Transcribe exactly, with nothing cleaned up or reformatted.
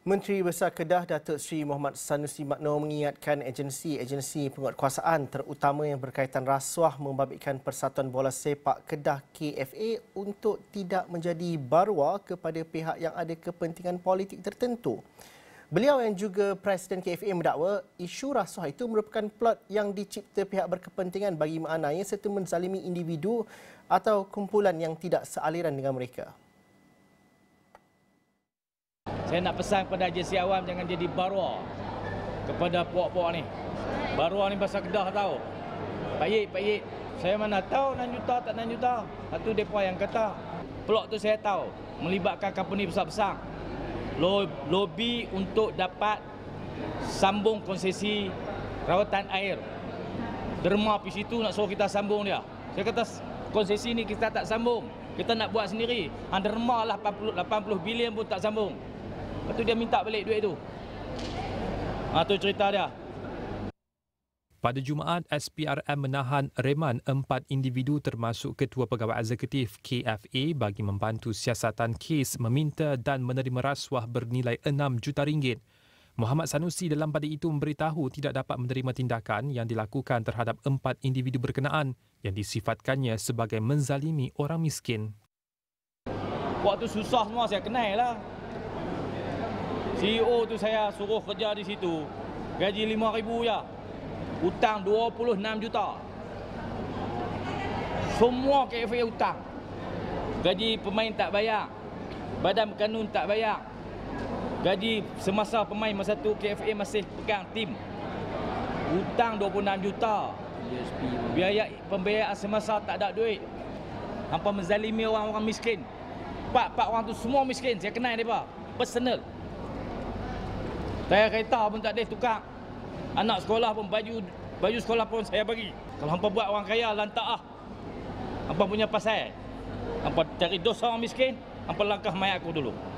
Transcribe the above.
Menteri Besar Kedah Datuk Seri Mohamad Sanusi Makno mengingatkan agensi-agensi penguatkuasaan terutama yang berkaitan rasuah membabitkan Persatuan Bola Sepak Kedah K F A untuk tidak menjadi barwa kepada pihak yang ada kepentingan politik tertentu. Beliau yang juga Presiden K F A mendakwa isu rasuah itu merupakan plot yang dicipta pihak berkepentingan bagi menganiaya serta menzalimi individu atau kumpulan yang tidak sealiran dengan mereka. Saya nak pesan kepada agensi awam jangan jadi barwa kepada puak-puak ni. Barwa ni bahasa Kedah tahu. Pak Yik, Pak Yik, saya mana tahu enam juta tak enam juta. Satu mereka yang kata. Pelok tu saya tahu melibatkan company besar-besar. Lobi untuk dapat sambung konsesi rawatan air. Derma pergi situ nak suruh kita sambung dia. Saya kata konsesi ni kita tak sambung. Kita nak buat sendiri. Hang derma lah lapan puluh bilion pun tak sambung. Lepas tu dia minta balik duit tu. Ha, tu cerita dia. Pada Jumaat, S P R M menahan reman empat individu termasuk Ketua Pegawai Eksekutif K F A bagi membantu siasatan kes meminta dan menerima rasuah bernilai enam juta ringgit. Mohamad Sanusi dalam pada itu memberitahu tidak dapat menerima tindakan yang dilakukan terhadap empat individu berkenaan yang disifatkannya sebagai menzalimi orang miskin. Waktu susah semua saya kenal lah. C E O tu saya suruh kerja di situ. Gaji lima ribu je. Hutang dua puluh enam juta. Semua K F A hutang. Gaji pemain tak bayar. Badan berkanun tak bayar. Gaji semasa pemain masa tu K F A masih pegang tim. Hutang dua puluh enam juta. Biaya pembiayaan semasa tak ada duit. Hampa menzalimi orang-orang miskin. Pak-pak orang tu semua miskin. Saya kenal mereka. Personal. Tayar kereta pun tak ada tukar. Anak sekolah pun baju baju sekolah pun saya bagi. Kalau hampa buat orang kaya lantak ah. Hampa punya pasal. Hampa cari dosa orang miskin, hampa langkah mayat aku dulu.